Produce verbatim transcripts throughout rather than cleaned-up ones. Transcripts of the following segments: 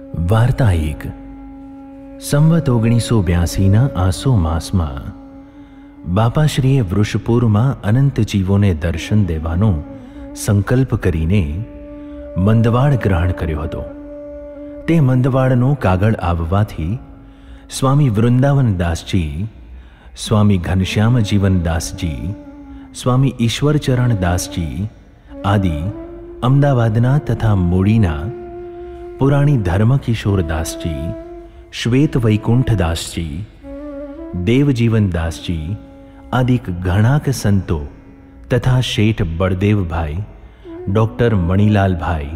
વાર્તા એક. સંવત ઓગણીસો બ્યાસીના આસો માસમાં બાપાશ્રીએ વૃષપુરમાં અનંત જીવોને દર્શન દેવાનો સંકલ્પ કરીને મંદવાડ ગ્રહણ કર્યો હતો. તે મંદવાડનો કાગળ આવવાથી સ્વામી વૃંદાવનદાસજી, સ્વામી ઘનશ્યામજીવનદાસજી, સ્વામી ઈશ્વરચરણદાસજી આદિ અમદાવાદના તથા મૂડીના પુરાણી ધર્મકિશોરદાસજી, શ્વેત વૈકુંઠદાસજી, દેવજીવનદાસજી આદિક ઘણાક સંતો તથા શેઠ બળદેવભાઈ, ડૉક્ટર મણિલાલભાઈ,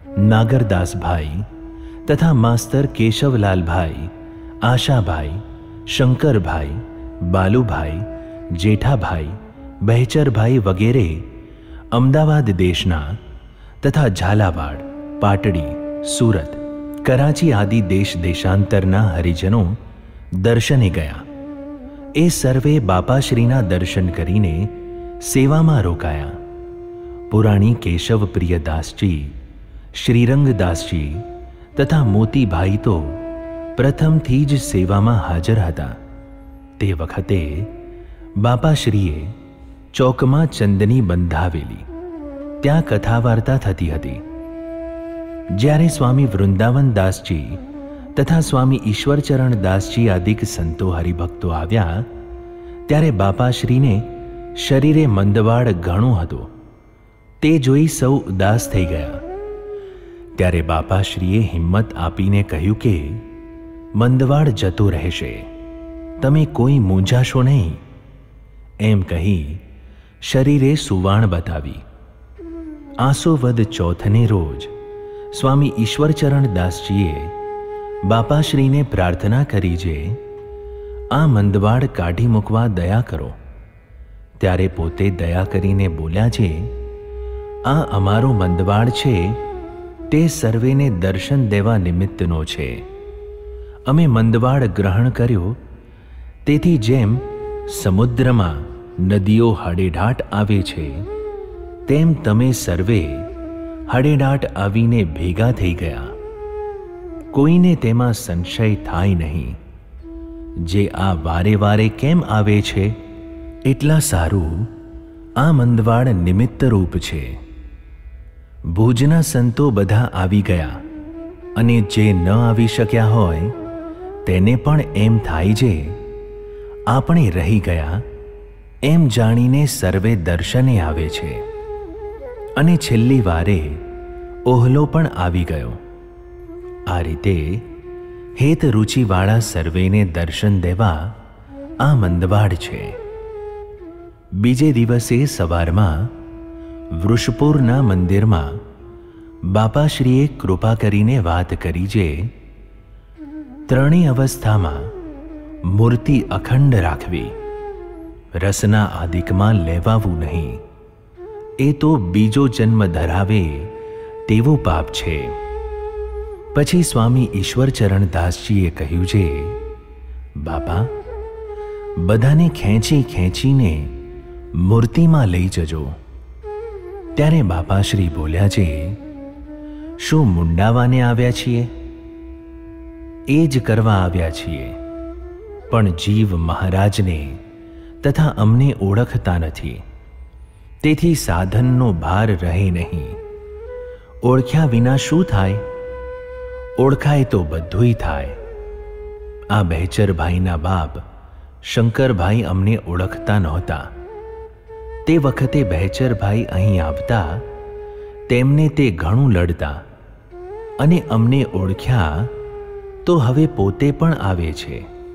નાગરદાસભાઈ તથા માસ્તર કેશવલાલભાઈ, આશાભાઈ, શંકરભાઈ, બાલુભાઈ, જેઠાભાઈ, બહેચરભાઈ વગેરે અમદાવાદ દેશના તથા ઝાલાવાડ, પાટડી, સુરત, કરાચી આદિ દેશ દેશાંતરના હરિજનો દર્શને ગયા. એ સર્વે બાપાશ્રીના દર્શન કરીને સેવામાં રોકાયા. પુરાણી કેશવપ્રિયદાસજી, શ્રીરંગદાસજી તથા મોતીભાઈ તો પ્રથમથી જ સેવામાં હાજર હતા. તે વખતે બાપાશ્રીએ ચોકમાં ચંદની બંધાવેલી, ત્યાં કથા વાર્તા થતી હતી. જ્યારે સ્વામી વૃંદાવનદાસજી તથા સ્વામી ઈશ્વરચરણદાસજી આદિક સંતો હરિભક્તો આવ્યા ત્યારે બાપાશ્રીને શરીરે મંદવાડ ઘણો હતો. તે જોઈ સૌ ઉદાસ થઈ ગયા. ત્યારે બાપાશ્રીએ હિંમત આપીને કહ્યું કે મંદવાડ જતો રહેશે, તમે કોઈ મૂંઝાશો નહીં. એમ કહી શરીરે સુવાણ બતાવી. આસો વદ ચોથને રોજ સ્વામી ઈશ્વરચરણદાસજીએ બાપાશ્રીને પ્રાર્થના કરી જે આ મંદવાડ કાઢી મૂકવા દયા કરો. ત્યારે પોતે દયા કરીને બોલ્યા છે, આ અમારો મંદવાડ છે તે સર્વેને દર્શન દેવા નિમિત્તનો છે. અમે મંદવાડ ગ્રહણ કર્યો તેથી જેમ સમુદ્રમાં નદીઓ હડેઢાટ આવે છે તેમ તમે સર્વે હડેડાટ આવીને ભેગા થઈ ગયા. કોઈને તેમાં સંશય થાય નહીં. જે આ વારે વારે કેમ આવે છે એટલા સારું આ મંદવાડ નિમિત્તરૂપ છે. ભુજના સંતો બધા આવી ગયા અને જે ન આવી શક્યા હોય તેને પણ એમ થાય છે આપણે રહી ગયા એમ જાણીને સર્વે દર્શને આવે છે. અને છેલ્લી વારે ઓહલો પણ આવી ગયો. આ રીતે હેત રુચિવાળા સર્વેને દર્શન દેવા આ મંદવાડ છે. બીજે દિવસે સવારમાં વૃષપુરના મંદિરમાં બાપાશ્રીએ કૃપા કરીને વાત કરી જે ત્રણેય અવસ્થામાં મૂર્તિ અખંડ રાખવી, રસના આદિકમાં લેવાવું નહીં. એ તો બીજો જન્મ ધરાવે તેવું પાપ છે. પછી સ્વામી ઈશ્વરચરણદાસજીએ કહ્યું છે, બાપા બધાને ખેંચી ખેંચીને મૂર્તિમાં લઈ જજો. ત્યારે બાપાશ્રી બોલ્યા છે, શું મુંડાવાને આવ્યા છીએ? એ જ કરવા આવ્યા છીએ, પણ જીવ મહારાજને તથા અમને ઓળખતા નથી. તેથી સાધનનો ભાર રહે નહીં. ઓળખ્યા વિના શું થાય? ઓળખાય તો બધુંય થાય. આ બહેચરભાઈના બાપ શંકરભાઈ અમને ઓળખતા નહોતા. તે વખતે બહેચરભાઈ અહીં આવતા તેમને તે ઘણું લડતા અને અમને ઓળખ્યા તો હવે પોતે પણ આવે છે.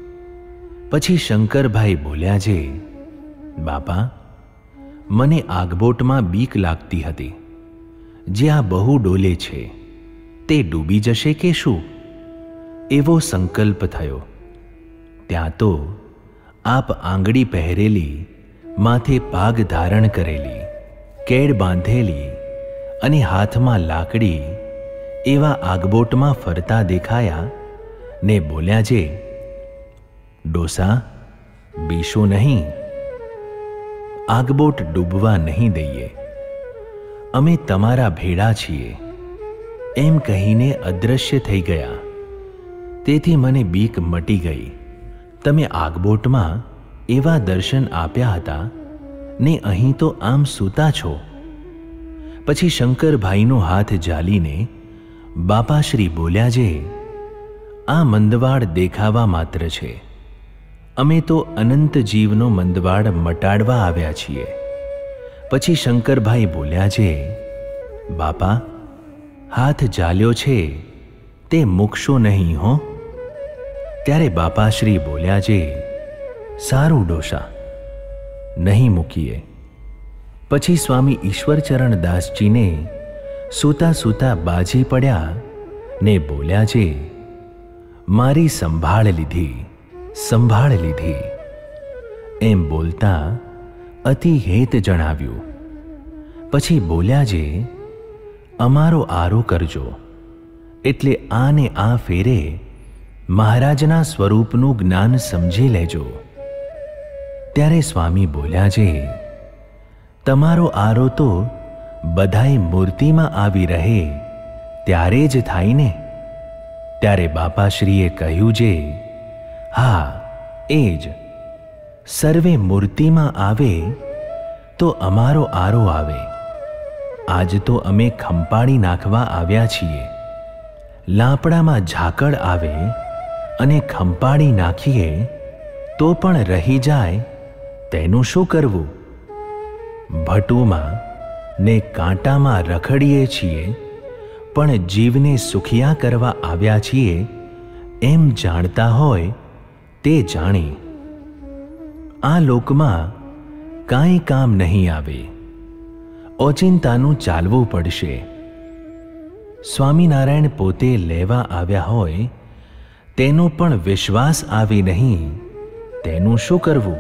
પછી શંકરભાઈ બોલ્યા છે, બાપા મને આગબોટમાં બીક લાગતી હતી. જે આ બહુ ડોલે છે તે ડૂબી જશે કે શું? એવો સંકલ્પ થયો. ત્યાં તો આપ આંગળી પહેરેલી, માથે પાગ ધારણ કરેલી, કેડ બાંધેલી અને હાથમાં લાકડી એવા આગબોટમાં ફરતા દેખાયા ને બોલ્યા છે, ડોસા બીશો નહીં, આગબોટ ડૂબવા નહીં દઈએ, અમે તમારા ભેળા છીએ. એમ કહીને અદૃશ્ય થઈ ગયા. તેથી મને બીક મટી ગઈ. તમે આગબોટમાં એવા દર્શન આપ્યા હતા ને અહીં તો આમ સૂતા છો. પછી શંકરભાઈનો હાથ ઝાલીને બાપાશ્રી બોલ્યા, જે આ મંદવાડ દેખાવા માત્ર છે. અમે તો અનંત જીવનો મંદવાડ મટાડવા આવ્યા છીએ. પછી શંકરભાઈ બોલ્યા, જે બાપા, હાથ ઝાલ્યો છે તે મૂકશો નહીં હો. ત્યારે બાપાશ્રી બોલ્યા, જે સારું ડોશા, નહીં મૂકીએ. પછી સ્વામી ઈશ્વરચરણ દાસજીને સૂતા સૂતા બાજી પડ્યા ને બોલ્યા, જે મારી સંભાળ લીધી, સંભાળ લીધી. એમ બોલતા અતિ હેત જણાવ્યું. પછી બોલ્યા, જે અમારો આરો કરજો, એટલે આ ને આ ફેરે મહારાજના સ્વરૂપનું જ્ઞાન સમજી લેજો. ત્યારે સ્વામી બોલ્યા, જે તમારો આરો તો બધાય મૂર્તિમાં આવી રહે ત્યારે જ થાય ને. ત્યારે બાપાશ્રીએ કહ્યું, જે હા, એ જ. સર્વે મૂર્તિમાં આવે તો અમારો આરો આવે. આજ તો અમે ખંપાળી નાખવા આવ્યા છીએ. લાપડામાં ઝાકળ આવે અને ખંપાળી નાખીએ તો પણ રહી જાય, તેનું શું કરવું? ભટુમાં ને કાંટામાં રખડીએ છીએ, પણ જીવને સુખિયા કરવા આવ્યા છીએ એમ જાણતા હોય તે જાણી. આ લોકમાં કાંઈ કામ નહીં આવે, ઓચિંતાનું ચાલવું પડશે. સ્વામિનારાયણ પોતે લેવા આવ્યા હોય તેનો પણ વિશ્વાસ આવે નહીં, તેનું શું કરવું?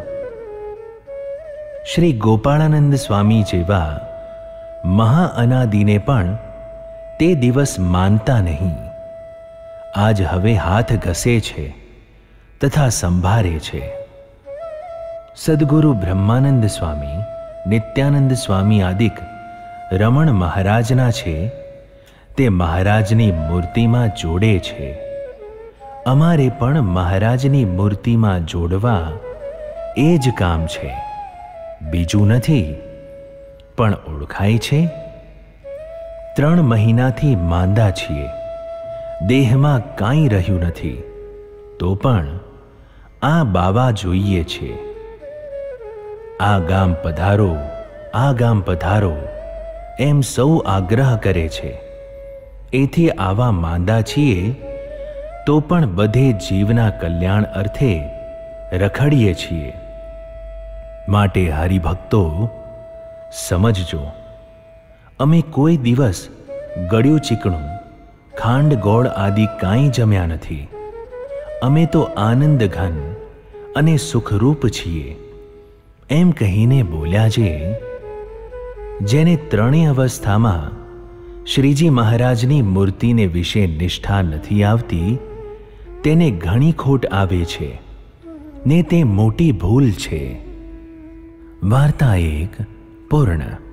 શ્રી ગોપાળાનંદ સ્વામી જેવા મહાઅનાદિને પણ તે દિવસ માનતા નહીં. આજ હવે હાથ ઘસે છે તથા સંભારે છે. સદ્ગુરુ બ્રહ્માનંદ સ્વામી, નિત્યાનંદ સ્વામી આદિક રમણ મહારાજના છે તે મહારાજની મૂર્તિમાં જોડે છે. અમારે પણ મહારાજની મૂર્તિમાં જોડવા એ જ કામ છે, બીજું નથી. પણ ઓળખાય છે? ત્રણ મહિનાથી માંદા છીએ, દેહમાં કાંઈ રહ્યું નથી, તો પણ આ બાવા જોઈએ છે. આ ગામ પધારો, આ ગામ પધારો એમ સૌ આગ્રહ કરે છે. એથી આવા માંદા છીએ તો પણ બધે જીવના કલ્યાણ અર્થે રખડીએ છીએ. માટે હરિભક્તો સમજજો, અમે કોઈ દિવસ ગળ્યું ચીકણું, ખાંડ ગોળ આદિ કાંઈ જમ્યા નથી. અમે તો આનંદ ઘન અને સુખરૂપ છીએ. એમ કહીને બોલ્યા, જે જેને ત્રણેય અવસ્થામાં શ્રીજી મહારાજની મૂર્તિને વિશે નિષ્ઠા નથી આવતી, તેને ઘણી ખોટ આવે છે ને તે મોટી ભૂલ છે. વાર્તા એક પૂર્ણ.